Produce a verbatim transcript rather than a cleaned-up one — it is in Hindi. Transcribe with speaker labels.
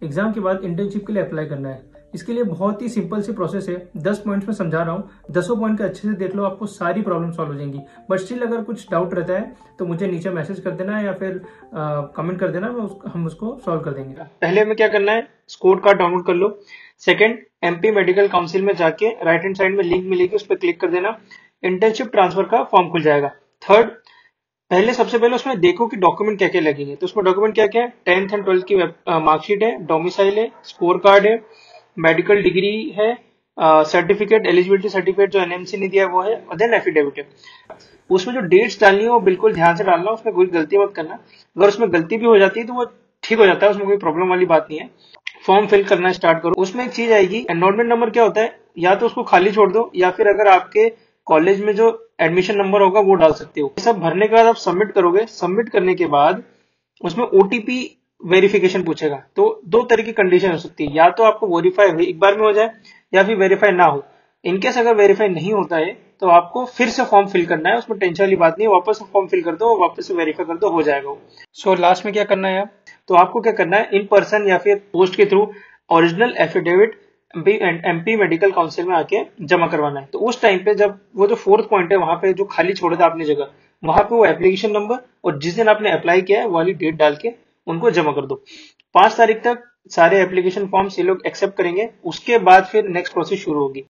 Speaker 1: एग्जाम के बाद इंटर्नशिप के लिए अप्लाई करना है। इसके लिए बहुत ही सिंपल सी प्रोसेस है, दस पॉइंट्स में समझा रहा हूँ, दसों पॉइंट का अच्छे से देख लो, आपको सारी प्रॉब्लम सॉल्व हो जाएंगी। बट स्टिल अगर कुछ डाउट रहता है तो मुझे नीचे मैसेज कर देना या फिर कमेंट कर देना, मैं उस, हम उसको सॉल्व कर देंगे।
Speaker 2: पहले हमें क्या करना है, स्कोर कार्ड डाउनलोड कर लो। सेकंड, एमपी मेडिकल काउंसिल में जाके राइट हैंड साइड में लिंक मिलेगी, उस पर क्लिक कर देना, इंटर्नशिप ट्रांसफर का फॉर्म खुल जाएगा। थर्ड, पहले सबसे पहले उसमें देखो कि डॉक्यूमेंट क्या क्या लगेंगे। तो उसमें डॉक्यूमेंट क्या क्या है, टेंथ एंड ट्वेल्थ की मार्कशीट है, डोमिसाइल है, स्कोर कार्ड है, मेडिकल डिग्री है, सर्टिफिकेट, एलिजिबिलिटी सर्टिफिकेट जो एनएमसी ने दिया है वो है, और देन एफिडेविट है। उसमें जो डेट्स डालनी है वो बिल्कुल ध्यान से डालना, उसमें कोई गलती मत करना। अगर उसमें गलती भी हो जाती है तो वो ठीक हो जाता है, उसमें कोई प्रॉब्लम वाली बात नहीं है। फॉर्म फिल करना स्टार्ट करो। उसमें एक चीज आएगी, एनरोलमेंट नंबर क्या होता है, या तो उसको खाली छोड़ दो या फिर अगर आपके कॉलेज में जो एडमिशन नंबर होगा वो डाल सकते हो। सब भरने के बाद आप सबमिट करोगे। सबमिट करने के बाद उसमें ओटीपी वेरिफिकेशन पूछेगा। तो दो तरह की कंडीशन हो सकती है, या तो आपको वेरीफाई एक बार में हो जाए या फिर वेरीफाई ना हो। इनकेस अगर वेरीफाई नहीं होता है तो आपको फिर से फॉर्म फिल करना है, उसमें टेंशन वाली बात नहीं है, वापस से फॉर्म फिल कर दो, वापस से वेरीफाई कर दो, हो जाएगा वो। सो लास्ट में क्या करना है, तो आपको क्या करना है, इन पर्सन या फिर पोस्ट के through original affidavit MP medical council में आके जमा करवाना है। तो उस टाइम पे जब वो जो फोर्थ पॉइंट है वहां पे जो खाली छोड़ा था आपने जगह, वहां पे वो एप्लीकेशन नंबर और जिस दिन आपने अप्लाई किया है वाली डेट डाल के उनको जमा कर दो। पांच तारीख तक सारे एप्लीकेशन फॉर्म्स ये लोग एक्सेप्ट करेंगे, उसके बाद फिर नेक्स्ट प्रोसेस शुरू होगी।